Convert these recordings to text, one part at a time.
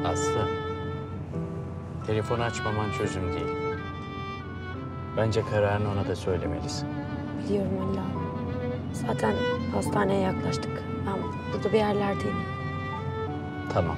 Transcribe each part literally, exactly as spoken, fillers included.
Aslı, telefonu açmaman çözüm değil. Bence kararını ona da söylemelisin. Biliyorum Halil abi. Zaten hastaneye yaklaştık. Ben burada bir yerlerdeyim. Tamam.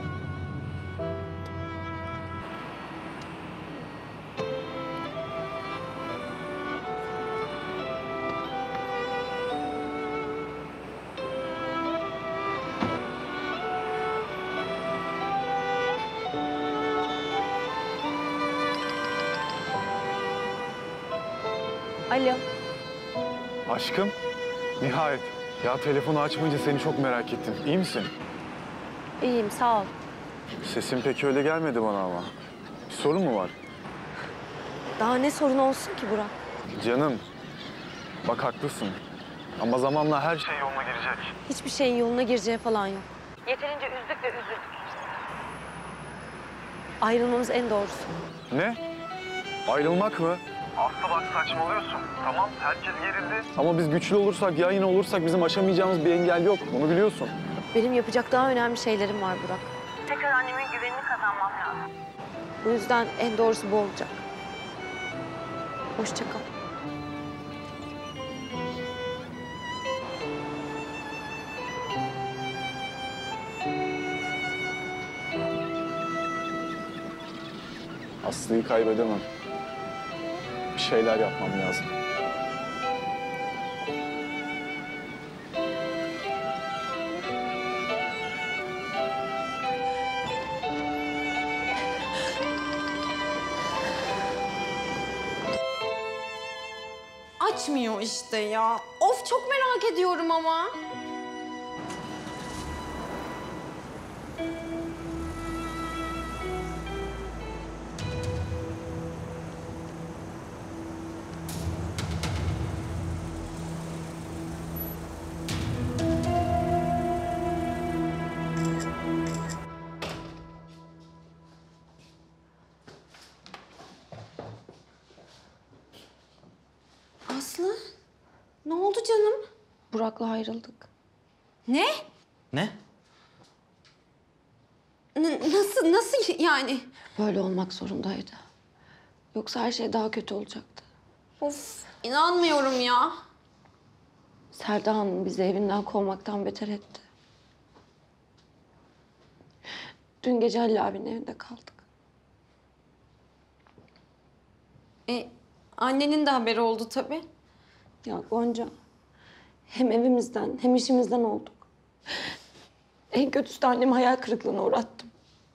Alo. Aşkım, nihayet. Ya telefonu açmayınca seni çok merak ettim. İyi misin? İyiyim, sağ ol. Sesin pek öyle gelmedi bana ama. Bir sorun mu var? Daha ne sorun olsun ki Burak? Canım, bak haklısın. Ama zamanla her şey yoluna girecek. Hiçbir şeyin yoluna gireceği falan yok. Yeterince üzdük ve üzüldük. Ayrılmamız en doğrusu. Ne? Ayrılmak mı? Aslı bak saçmalıyorsun. Tamam, herkes gerildi. Ama biz güçlü olursak, yan yana olursak bizim aşamayacağımız bir engel yok. Bunu biliyorsun. Benim yapacak daha önemli şeylerim var Burak. Tekrar annemin güvenini kazanmam lazım. Bu yüzden en doğrusu bu olacak. Hoşça kal. Aslı'yı kaybedemem. Bir şeyler yapmam lazım. Açmıyor işte ya. Of, çok merak ediyorum ama. Aslı, ne oldu canım? Burak'la ayrıldık. Ne? Ne? N- nasıl, nasıl yani? Böyle olmak zorundaydı. Yoksa her şey daha kötü olacaktı. Of, inanmıyorum ya. Selda Hanım bizi evinden kovmaktan beter etti. Dün gece Halil abinin evinde kaldık. E, annenin de haberi oldu tabii. Ya Gonca, hem evimizden hem işimizden olduk. En kötüsü de annemi hayal kırıklığına uğrattım.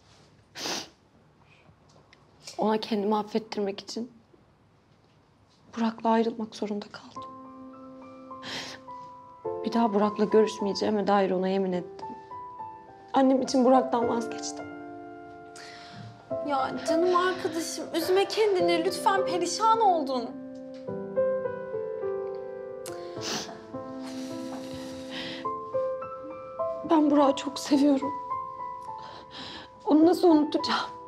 Ona kendimi affettirmek için Burak'la ayrılmak zorunda kaldım. Bir daha Burak'la görüşmeyeceğime dair ona yemin ettim. Annem için Burak'tan vazgeçtim. Ya canım arkadaşım, üzme kendini. Lütfen, perişan oldun. Ben Burak'ı çok seviyorum. Onu nasıl unutacağım?